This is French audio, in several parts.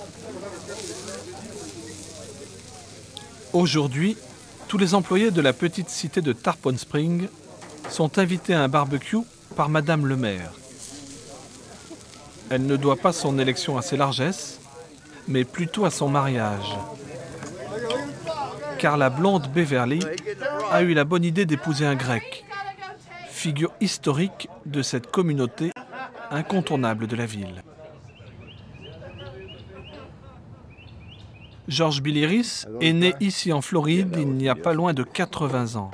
Aujourd'hui, tous les employés de la petite cité de Tarpon Springs sont invités à un barbecue par Madame le maire. Elle ne doit pas son élection à ses largesses, mais plutôt à son mariage. Car la blonde Beverly a eu la bonne idée d'épouser un grec, figure historique de cette communauté incontournable de la ville. George Biliris est né ici en Floride il n'y a pas loin de 80 ans.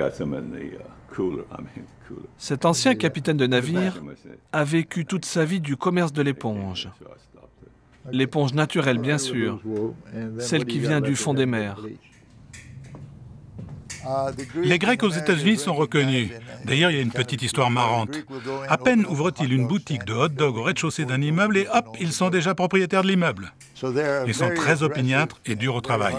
Cet ancien capitaine de navire a vécu toute sa vie du commerce de l'éponge. L'éponge naturelle, bien sûr, celle qui vient du fond des mers. Les Grecs aux États-Unis sont reconnus. D'ailleurs, il y a une petite histoire marrante. À peine ouvrent-ils une boutique de hot-dog au rez-de-chaussée d'un immeuble et hop, ils sont déjà propriétaires de l'immeuble. Ils sont très opiniâtres et durs au travail.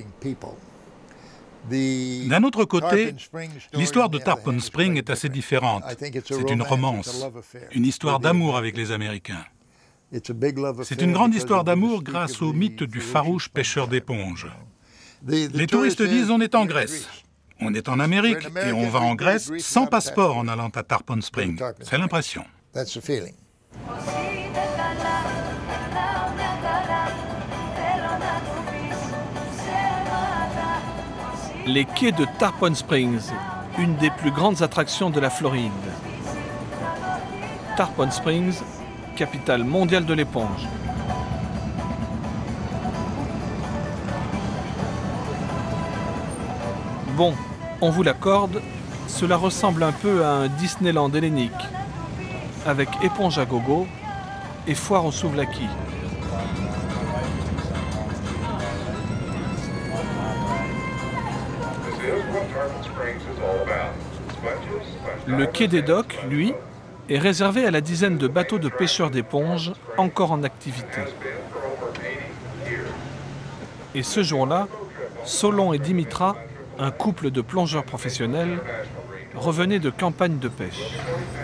D'un autre côté, l'histoire de Tarpon Springs est assez différente. C'est une romance, une histoire d'amour avec les Américains. C'est une grande histoire d'amour grâce au mythe du farouche pêcheur d'éponges. Les touristes disent on est en Grèce. On est en Amérique et on va en Grèce sans passeport en allant à Tarpon Springs. C'est l'impression. Les quais de Tarpon Springs, une des plus grandes attractions de la Floride. Tarpon Springs, capitale mondiale de l'éponge. Bon, on vous l'accorde, cela ressemble un peu à un Disneyland hellénique, avec éponge à gogo et foire aux souvlaki. Le quai des docks, lui, est réservé à la dizaine de bateaux de pêcheurs d'éponges encore en activité. Et ce jour-là, Solon et Dimitra, un couple de plongeurs professionnels, revenaient de campagne de pêche.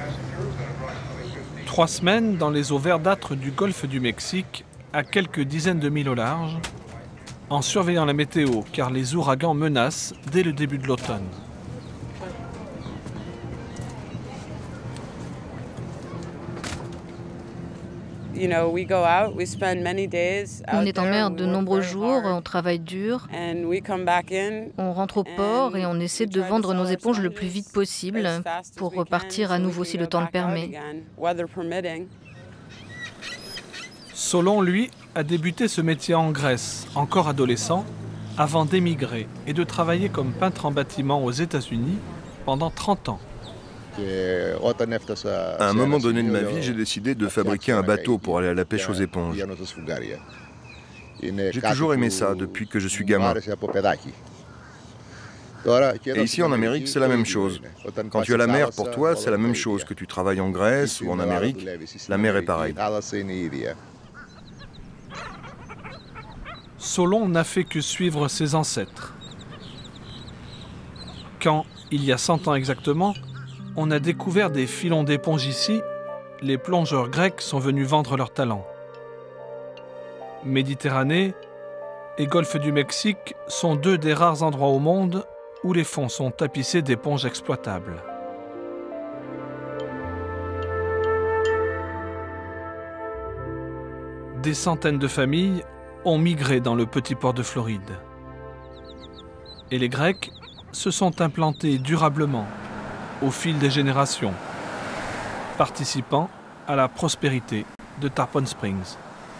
3 semaines dans les eaux verdâtres du golfe du Mexique, à quelques dizaines de milles au large, en surveillant la météo, car les ouragans menacent dès le début de l'automne. On est en mer de nombreux jours, on travaille dur, on rentre au port et on essaie de vendre nos éponges le plus vite possible pour repartir à nouveau si le temps le permet. Solon, lui, a débuté ce métier en Grèce, encore adolescent, avant d'émigrer et de travailler comme peintre en bâtiment aux États-Unis pendant 30 ans. À un moment donné de ma vie, j'ai décidé de fabriquer un bateau pour aller à la pêche aux éponges. J'ai toujours aimé ça depuis que je suis gamin. Et ici en Amérique, c'est la même chose. Quand tu as la mer pour toi, c'est la même chose que tu travailles en Grèce ou en Amérique. La mer est pareille. Solon n'a fait que suivre ses ancêtres. Quand, il y a 100 ans exactement, on a découvert des filons d'éponge ici, les plongeurs grecs sont venus vendre leurs talents. Méditerranée et Golfe du Mexique sont 2 des rares endroits au monde où les fonds sont tapissés d'éponges exploitables. Des centaines de familles ont migré dans le petit port de Floride. Et les Grecs se sont implantés durablement au fil des générations, participant à la prospérité de Tarpon Springs.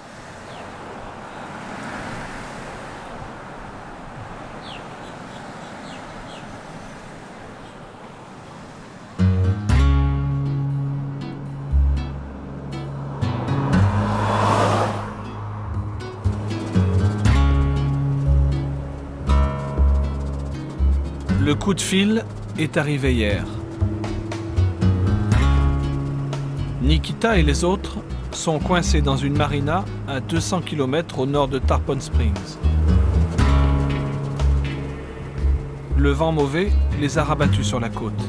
Le coup de fil est arrivé hier. Nikita et les autres sont coincés dans une marina à 200 km au nord de Tarpon Springs. Le vent mauvais les a rabattus sur la côte.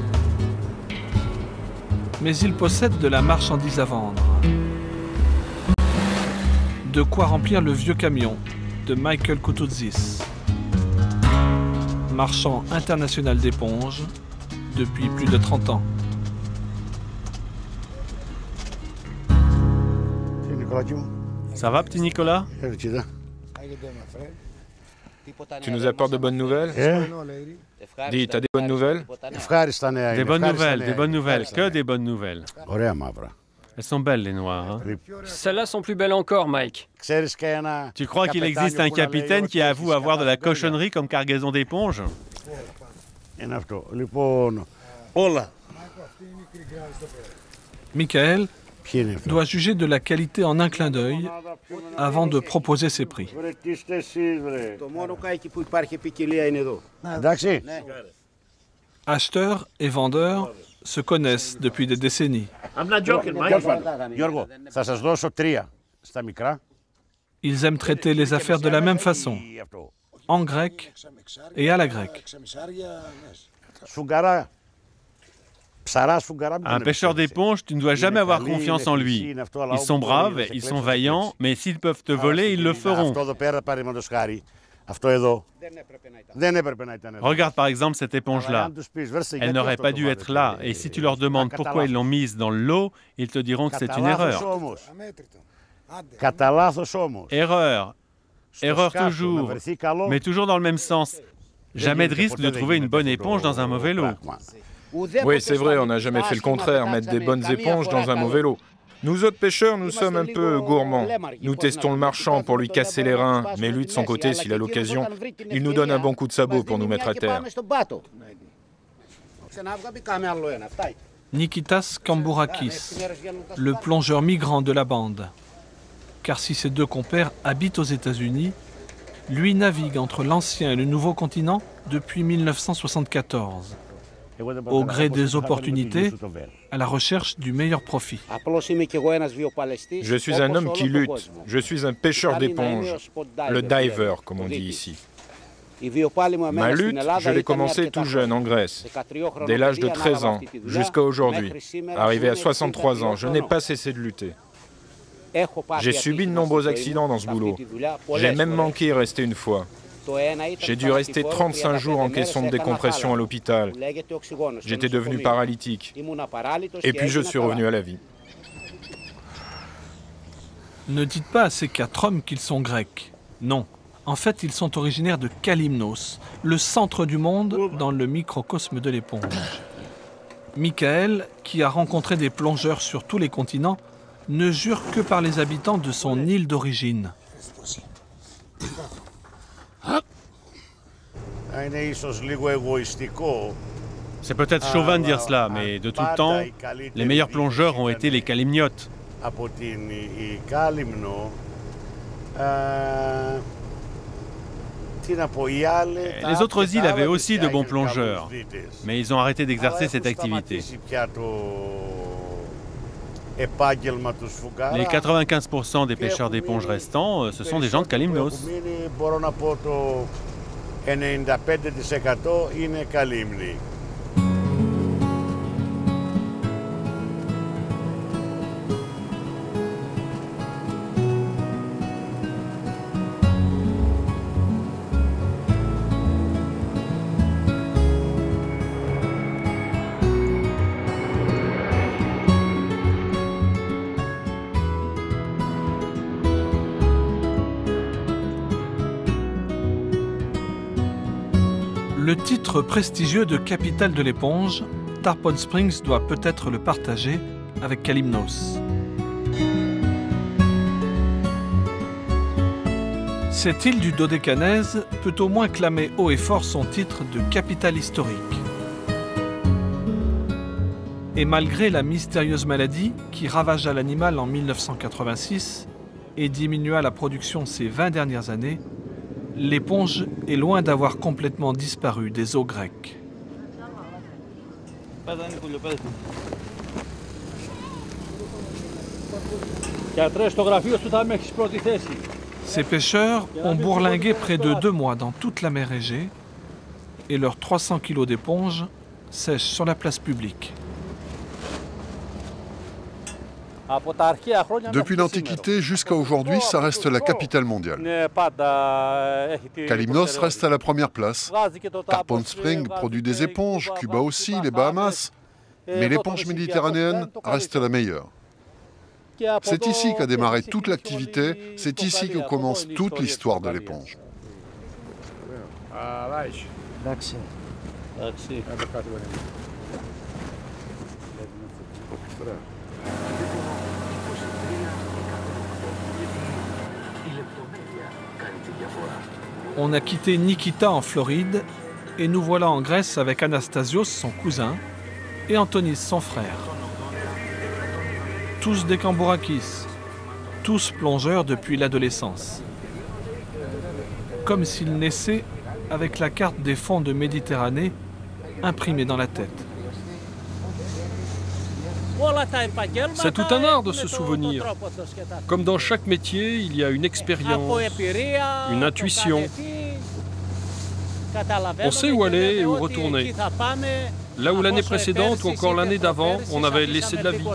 Mais ils possèdent de la marchandise à vendre. De quoi remplir le vieux camion de Michael Koutouzis, marchand international d'éponges depuis plus de 30 ans. Ça va, petit Nicolas? Tu nous apportes de bonnes nouvelles? Dis, t'as des bonnes nouvelles? Des bonnes nouvelles, des bonnes nouvelles, que des bonnes nouvelles. Elles sont belles, les noires. Hein? Celles-là sont plus belles encore, Mike. Tu crois qu'il existe un capitaine qui avoue avoir de la cochonnerie comme cargaison d'éponges? Michael doit juger de la qualité en un clin d'œil avant de proposer ses prix. Acheteurs et vendeurs se connaissent depuis des décennies. Ils aiment traiter les affaires de la même façon, en grec et à la grecque. Un pêcheur d'éponges, tu ne dois jamais avoir confiance en lui. Ils sont braves, ils sont vaillants, mais s'ils peuvent te voler, ils le feront. Regarde par exemple cette éponge-là. Elle n'aurait pas dû être là. Et si tu leur demandes pourquoi ils l'ont mise dans le lot, ils te diront que c'est une erreur. Erreur. Erreur toujours. Mais toujours dans le même sens. Jamais de risque de trouver une bonne éponge dans un mauvais lot. Oui, c'est vrai, on n'a jamais fait le contraire, mettre des bonnes éponges dans un mauvais lot. Nous autres pêcheurs, nous sommes un peu gourmands. Nous testons le marchand pour lui casser les reins, mais lui, de son côté, s'il a l'occasion, il nous donne un bon coup de sabot pour nous mettre à terre. Nikitas Kambourakis, le plongeur migrant de la bande. Car si ses deux compères habitent aux États-Unis, lui navigue entre l'ancien et le nouveau continent depuis 1974. Au gré des opportunités, à la recherche du meilleur profit. Je suis un homme qui lutte. Je suis un pêcheur d'éponges, le diver, comme on dit ici. Ma lutte, je l'ai commencée tout jeune en Grèce, dès l'âge de 13 ans jusqu'à aujourd'hui. Arrivé à 63 ans, je n'ai pas cessé de lutter. J'ai subi de nombreux accidents dans ce boulot. J'ai même manqué rester une fois. J'ai dû rester 35 jours en caisson de décompression à l'hôpital. J'étais devenu paralytique. Et puis je suis revenu à la vie. Ne dites pas à ces 4 hommes qu'ils sont grecs. Non. En fait, ils sont originaires de Kalymnos, le centre du monde dans le microcosme de l'éponge. Michael, qui a rencontré des plongeurs sur tous les continents, ne jure que par les habitants de son île d'origine. C'est peut-être chauvin de dire cela, mais de tout temps, les meilleurs plongeurs ont été les Kalymniotes. Les autres îles avaient aussi de bons plongeurs, mais ils ont arrêté d'exercer cette activité. Les 95% des pêcheurs d'éponges restants, ce sont des gens de Kalymnos. Le titre prestigieux de capitale de l'éponge, Tarpon Springs doit peut-être le partager avec Kalymnos. Cette île du Dodécanèse peut au moins clamer haut et fort son titre de capitale historique. Et malgré la mystérieuse maladie qui ravagea l'animal en 1986 et diminua la production ces 20 dernières années, l'éponge est loin d'avoir complètement disparu des eaux grecques. Ces pêcheurs ont bourlingué près de 2 mois dans toute la mer Égée et leurs 300 kilos d'éponges sèchent sur la place publique. Depuis l'Antiquité jusqu'à aujourd'hui, ça reste la capitale mondiale. Kalymnos reste à la première place. Tarpon Spring produit des éponges, Cuba aussi, les Bahamas. Mais l'éponge méditerranéenne reste la meilleure. C'est ici qu'a démarré toute l'activité, c'est ici que commence toute l'histoire de l'éponge. On a quitté Nikita en Floride et nous voilà en Grèce avec Anastasios, son cousin, et Antonis, son frère. Tous des Kambourakis, tous plongeurs depuis l'adolescence. Comme s'ils naissaient avec la carte des fonds de Méditerranée imprimée dans la tête. C'est tout un art de se souvenir. Comme dans chaque métier, il y a une expérience, une intuition. On sait où aller et où retourner. Là où l'année précédente ou encore l'année d'avant, on avait laissé de la vie.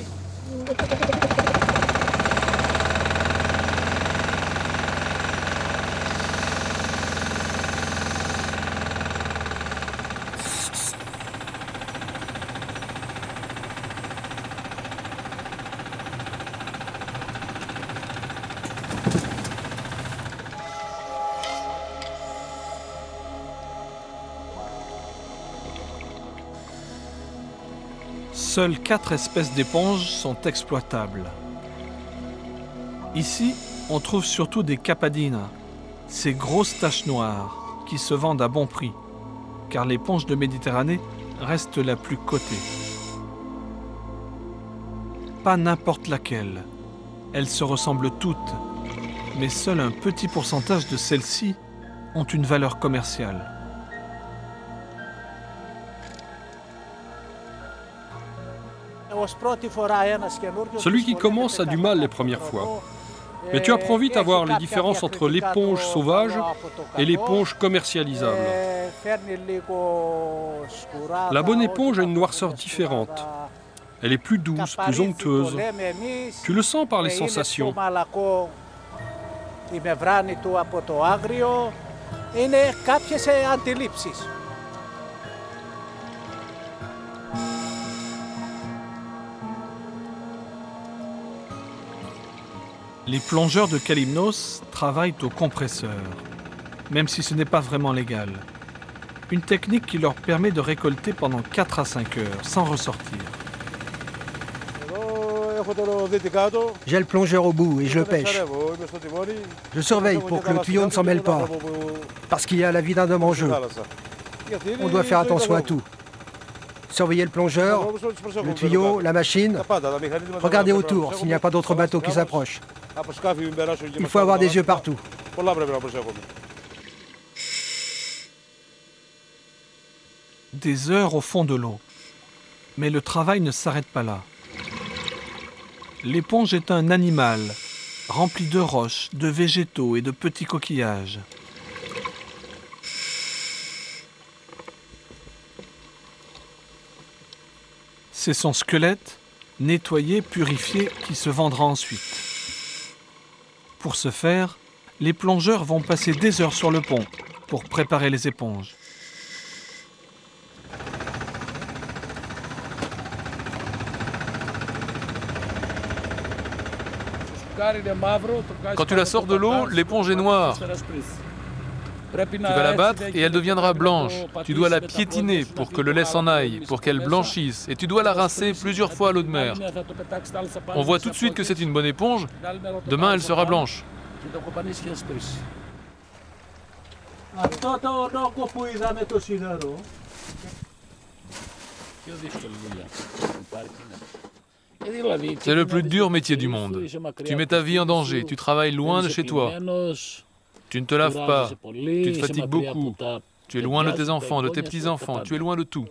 Seules 4 espèces d'éponges sont exploitables. Ici, on trouve surtout des capadines, ces grosses taches noires qui se vendent à bon prix, car l'éponge de Méditerranée reste la plus cotée. Pas n'importe laquelle. Elles se ressemblent toutes, mais seul un petit pourcentage de celles-ci ont une valeur commerciale. Celui qui commence a du mal les premières fois. Mais tu apprends vite à voir les différences entre l'éponge sauvage et l'éponge commercialisable. La bonne éponge a une noirceur différente. Elle est plus douce, plus onctueuse. Tu le sens par les sensations. Les plongeurs de Kalymnos travaillent au compresseur, même si ce n'est pas vraiment légal. Une technique qui leur permet de récolter pendant 4 à 5 heures, sans ressortir. J'ai le plongeur au bout et je le pêche. Je surveille pour que le tuyau ne s'en mêle pas, parce qu'il y a la vie d'un homme en jeu. On doit faire attention à tout. Surveiller le plongeur, le tuyau, la machine. Regardez autour s'il n'y a pas d'autres bateaux qui s'approchent. Il faut avoir des yeux partout. Des heures au fond de l'eau. Mais le travail ne s'arrête pas là. L'éponge est un animal, rempli de roches, de végétaux et de petits coquillages. C'est son squelette, nettoyé, purifié, qui se vendra ensuite. Pour ce faire, les plongeurs vont passer des heures sur le pont pour préparer les éponges. Quand tu la sors de l'eau, l'éponge est noire. Tu vas la battre et elle deviendra blanche. Tu dois la piétiner pour que le lait s'en aille, pour qu'elle blanchisse. Et tu dois la rincer plusieurs fois à l'eau de mer. On voit tout de suite que c'est une bonne éponge. Demain, elle sera blanche. C'est le plus dur métier du monde. Tu mets ta vie en danger, tu travailles loin de chez toi. Tu ne te laves pas, tu te fatigues beaucoup, tu es loin de tes enfants, de tes petits-enfants, tu es loin de tout.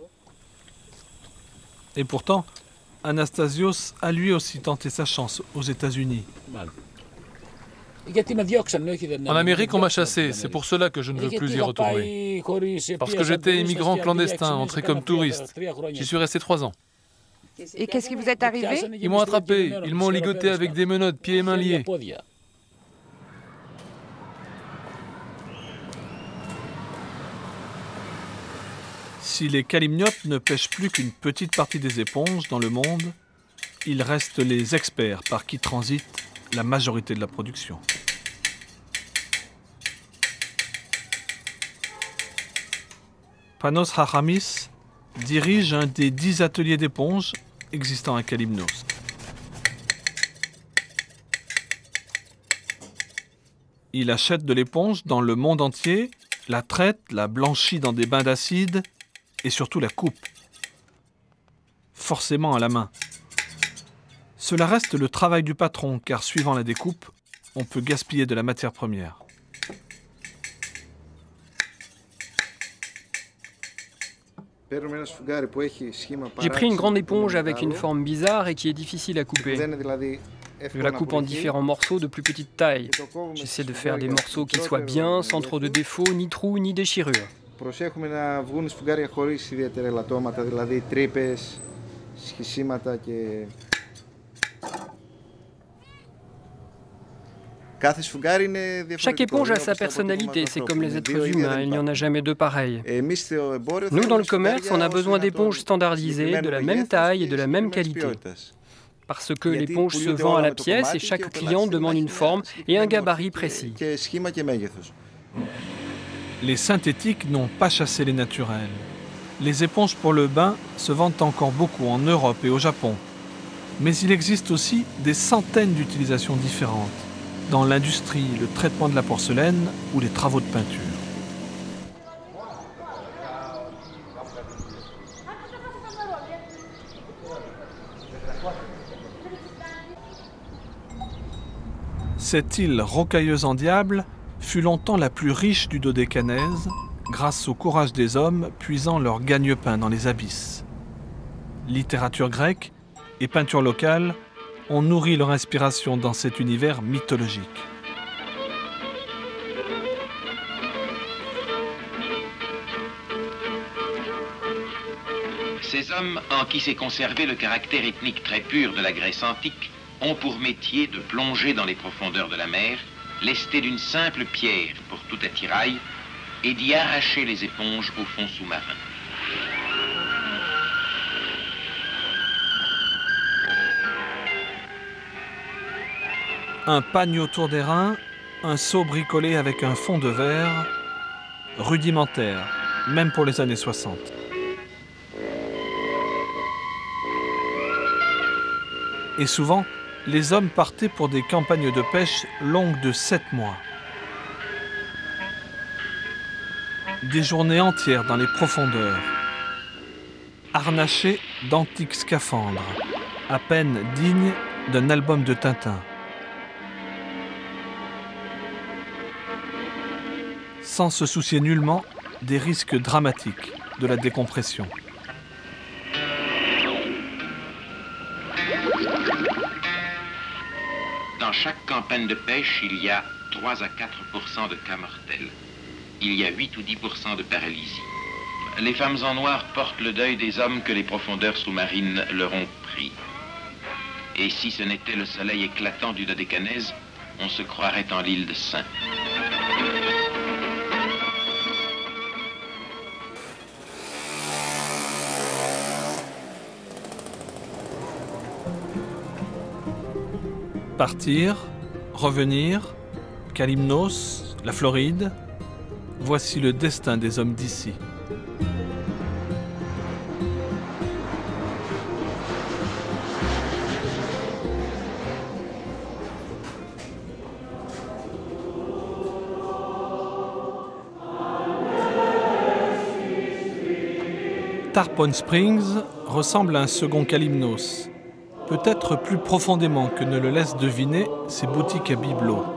Et pourtant, Anastasios a lui aussi tenté sa chance aux États-Unis. En Amérique, on m'a chassé, c'est pour cela que je ne veux plus y retourner. Parce que j'étais immigrant clandestin, entré comme touriste. J'y suis resté 3 ans. Et qu'est-ce qui vous est arrivé? Ils m'ont attrapé, ils m'ont ligoté avec des menottes, pieds et mains liés. Si les calymniopes ne pêchent plus qu'une petite partie des éponges dans le monde, il reste les experts par qui transite la majorité de la production. Panos Hachamis dirige un des 10 ateliers d'éponges existant à Kalymnos. Il achète de l'éponge dans le monde entier, la traite, la blanchit dans des bains d'acide et surtout la coupe, forcément à la main. Cela reste le travail du patron, car suivant la découpe, on peut gaspiller de la matière première. J'ai pris une grande éponge avec une forme bizarre et qui est difficile à couper. Je la coupe en différents morceaux de plus petite taille. J'essaie de faire des morceaux qui soient bien, sans trop de défauts, ni trous, ni déchirures. Chaque éponge a sa personnalité, c'est comme les êtres humains, il n'y en a jamais deux pareils. Nous, dans le commerce, on a besoin d'éponges standardisées, de la même taille et de la même qualité. Parce que l'éponge se vend à la pièce et chaque client demande une forme et un gabarit précis. Les synthétiques n'ont pas chassé les naturels. Les éponges pour le bain se vendent encore beaucoup en Europe et au Japon. Mais il existe aussi des centaines d'utilisations différentes, dans l'industrie, le traitement de la porcelaine ou les travaux de peinture. Cette île rocailleuse en diable fut longtemps la plus riche du Dodécanèse, grâce au courage des hommes puisant leur gagne-pain dans les abysses. Littérature grecque et peinture locale ont nourri leur inspiration dans cet univers mythologique. Ces hommes, en qui s'est conservé le caractère ethnique très pur de la Grèce antique, ont pour métier de plonger dans les profondeurs de la mer, lestés d'une simple pierre pour tout attirail, et d'y arracher les éponges au fond sous-marin. Un pagne autour des reins, un seau bricolé avec un fond de verre, rudimentaire, même pour les années 60. Et souvent, les hommes partaient pour des campagnes de pêche longues de 7 mois. Des journées entières dans les profondeurs, harnachés d'antiques scaphandres, à peine dignes d'un album de Tintin. Sans se soucier nullement des risques dramatiques de la décompression. Dans chaque campagne de pêche, il y a 3 à 4% de cas mortels. Il y a 8 ou 10% de paralysie. Les femmes en noir portent le deuil des hommes que les profondeurs sous-marines leur ont pris. Et si ce n'était le soleil éclatant du Dodécanèse, on se croirait en l'île de Saint. Partir, revenir, Kalymnos, la Floride, voici le destin des hommes d'ici. Tarpon Springs ressemble à un second Kalymnos. Peut-être plus profondément que ne le laissent deviner ces boutiques à bibelots.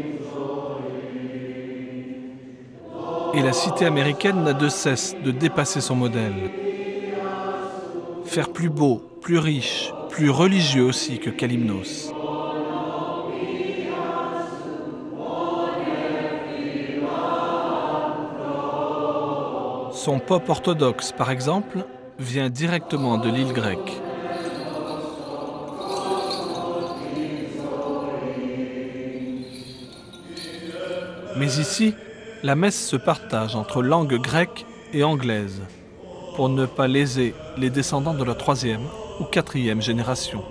Et la cité américaine n'a de cesse de dépasser son modèle. Faire plus beau, plus riche, plus religieux aussi que Kalymnos. Son pop orthodoxe, par exemple, vient directement de l'île grecque. Mais ici, la messe se partage entre langue grecque et anglaise, pour ne pas léser les descendants de la 3e ou 4e génération.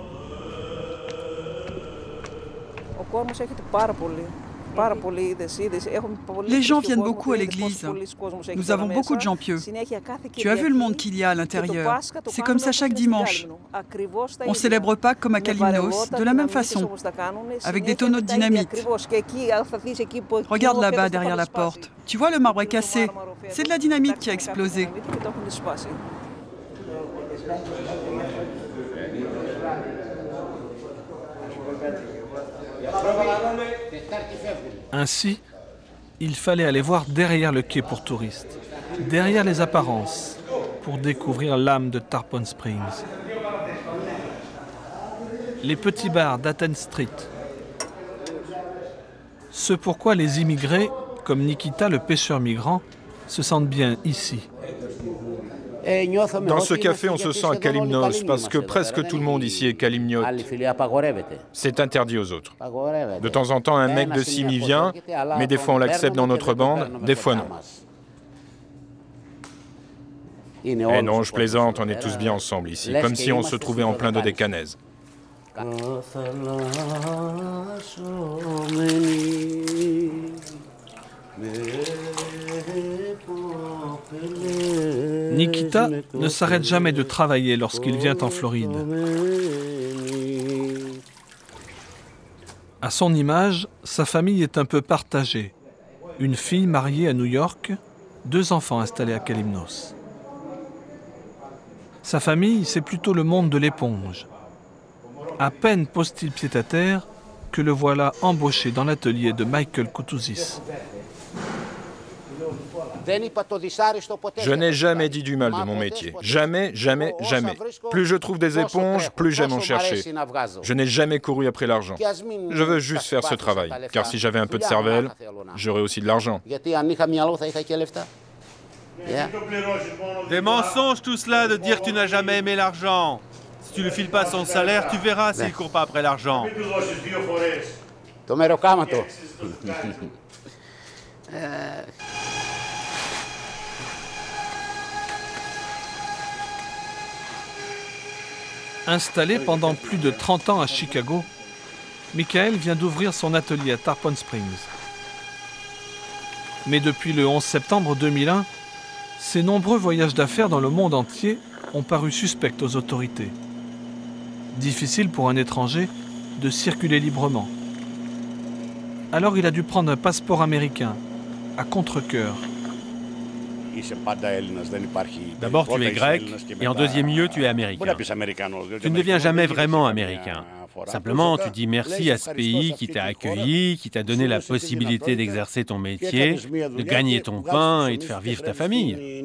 Les gens viennent beaucoup à l'église. Nous avons beaucoup de gens pieux. Tu as vu le monde qu'il y a à l'intérieur. C'est comme ça chaque dimanche. On célèbre Pâques comme à Kalymnos, de la même façon, avec des tonneaux de dynamite. Regarde là-bas, derrière la porte. Tu vois, le marbre est cassé. C'est de la dynamite qui a explosé. Ainsi, il fallait aller voir derrière le quai pour touristes, derrière les apparences, pour découvrir l'âme de Tarpon Springs. Les petits bars d'Athens Street. Ce pourquoi les immigrés, comme Nikita le pêcheur migrant, se sentent bien ici. Dans ce café, on se sent à Kalymnos parce que presque tout le monde ici est kalimniote. C'est interdit aux autres. De temps en temps, un mec de Simi vient, mais des fois on l'accepte dans notre bande, des fois non. Eh non, je plaisante, on est tous bien ensemble ici, comme si on se trouvait en plein dodécanèse. Nikita ne s'arrête jamais de travailler lorsqu'il vient en Floride. À son image, sa famille est un peu partagée. Une fille mariée à New York, 2 enfants installés à Kalymnos. Sa famille, c'est plutôt le monde de l'éponge. À peine pose-t-il pied à terre que le voilà embauché dans l'atelier de Michael Koutouzis. Je n'ai jamais dit du mal de mon métier. Jamais, jamais, jamais. Plus je trouve des éponges, plus j'aime en chercher. Je n'ai jamais couru après l'argent. Je veux juste faire ce travail, car si j'avais un peu de cervelle, j'aurais aussi de l'argent. Des mensonges tout cela de dire que tu n'as jamais aimé l'argent. Si tu ne files pas son salaire, tu verras s'il ne court pas après l'argent. Installé pendant plus de 30 ans à Chicago, Michael vient d'ouvrir son atelier à Tarpon Springs. Mais depuis le 11 septembre 2001, ses nombreux voyages d'affaires dans le monde entier ont paru suspects aux autorités. Difficile pour un étranger de circuler librement. Alors il a dû prendre un passeport américain, à contre-cœur. D'abord, tu es grec, et en deuxième lieu, tu es américain. Tu ne deviens jamais vraiment américain. Simplement, tu dis merci à ce pays qui t'a accueilli, qui t'a donné la possibilité d'exercer ton métier, de gagner ton pain et de faire vivre ta famille.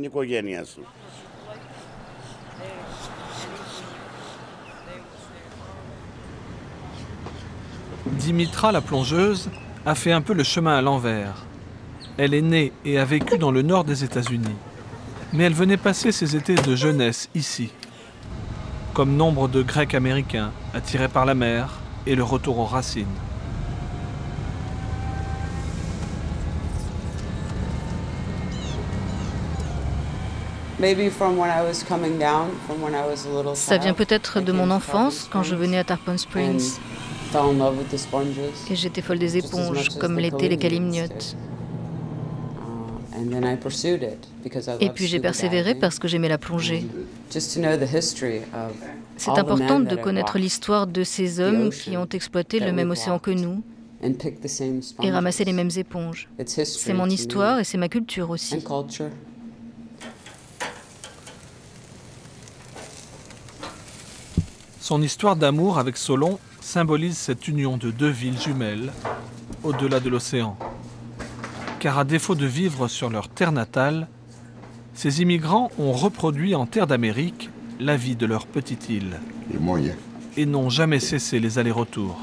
Dimitra, la plongeuse, a fait un peu le chemin à l'envers. Elle est née et a vécu dans le nord des États-Unis. Mais elle venait passer ses étés de jeunesse ici. Comme nombre de Grecs américains attirés par la mer et le retour aux racines. Ça vient peut-être de mon enfance, quand je venais à Tarpon Springs. Et j'étais folle des éponges, comme l'étaient les kalimniotes. Et puis j'ai persévéré parce que j'aimais la plongée. C'est important de connaître l'histoire de ces hommes qui ont exploité le même océan que nous et ramassé les mêmes éponges. C'est mon histoire et c'est ma culture aussi. Son histoire d'amour avec Solon symbolise cette union de 2 villes jumelles au-delà de l'océan. Car à défaut de vivre sur leur terre natale, ces immigrants ont reproduit en terre d'Amérique la vie de leur petite île et n'ont jamais cessé les allers-retours.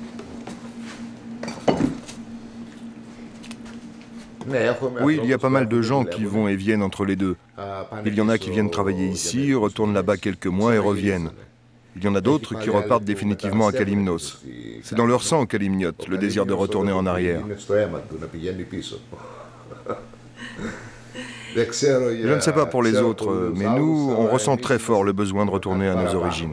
Oui, il y a pas mal de gens qui vont et viennent entre les deux. Il y en a qui viennent travailler ici, retournent là-bas quelques mois et reviennent. Il y en a d'autres qui repartent définitivement à Kalymnos. C'est dans leur sang, Kalymniote, le désir de retourner en arrière. Je ne sais pas pour les autres, mais nous, on ressent très fort le besoin de retourner à nos origines.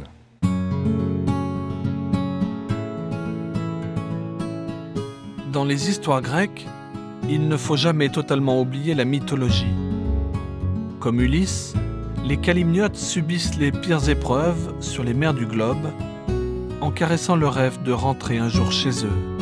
Dans les histoires grecques, il ne faut jamais totalement oublier la mythologie. Comme Ulysse, les Kalymniotes subissent les pires épreuves sur les mers du globe en caressant le rêve de rentrer un jour chez eux.